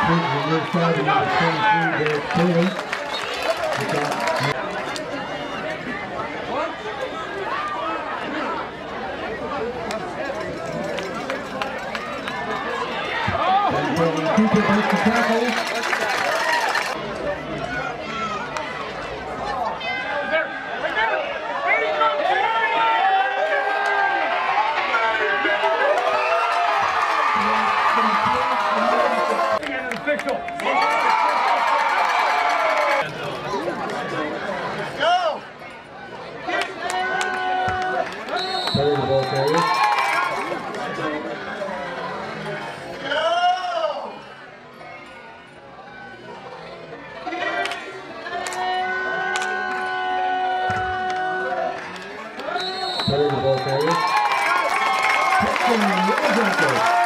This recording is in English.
on your side, number 23, Derek Taylor. Cooper breaks the tackle. Go! Carry the ball carrier. Carry the ball carrier. Touchdown, Atlanta.